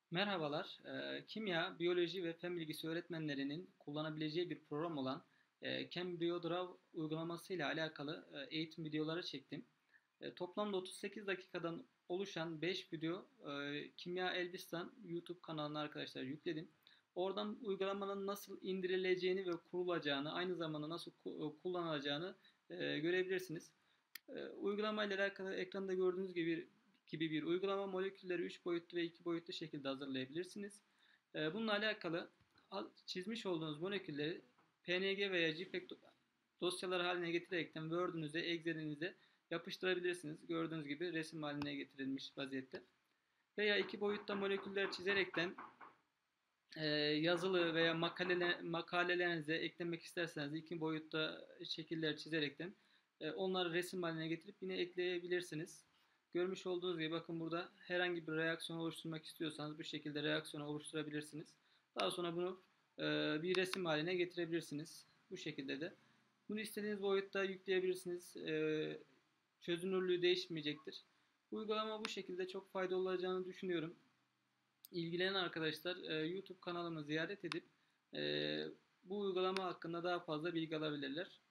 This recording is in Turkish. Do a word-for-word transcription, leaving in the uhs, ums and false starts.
Merhabalar. Eee, Kimya, biyoloji ve fen bilgisi öğretmenlerinin kullanabileceği bir program olan eee, CamBioDraw uygulaması ile alakalı eee, eğitim videoları çektim. E, Toplamda otuz sekiz dakikadan oluşan beş video eee, Kimya Elbistan YouTube kanalına arkadaşlar yükledim. Oradan uygulamanın nasıl indirileceğini ve kurulacağını, aynı zamanda nasıl ku- kullanılacağını eee, görebilirsiniz. E, uygulama ile alakalı ekranda gördüğünüz gibi gibi bir uygulama molekülleri üç boyutlu ve iki boyutlu şekilde hazırlayabilirsiniz. E, bununla alakalı çizmiş olduğunuz molekülleri P N G veya JPEG dosyalar haline getirerekten Word'ünüze, Excel'inize yapıştırabilirsiniz. Gördüğünüz gibi resim haline getirilmiş vaziyette. Veya iki boyutta moleküller çizerekten e, yazılı veya makale, makalelerinize eklemek isterseniz iki boyutta şekiller çizerekten e, onları resim haline getirip yine ekleyebilirsiniz. Görmüş olduğunuz gibi bakın burada herhangi bir reaksiyon oluşturmak istiyorsanız bu şekilde reaksiyon oluşturabilirsiniz. Daha sonra bunu e, bir resim haline getirebilirsiniz. Bu şekilde de. Bunu istediğiniz boyutta yükleyebilirsiniz. E, çözünürlüğü değişmeyecektir. Uygulama bu şekilde çok faydalı olacağını düşünüyorum. İlgilenen arkadaşlar e, YouTube kanalımı ziyaret edip e, bu uygulama hakkında daha fazla bilgi alabilirler.